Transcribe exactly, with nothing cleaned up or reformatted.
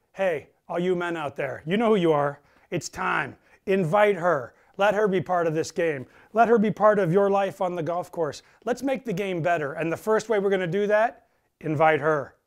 Hey, all you men out there, you know who you are. It's time. Invite her. Let her be part of this game. Let her be part of your life on the golf course. Let's make the game better. And the first way we're going to do that, invite her.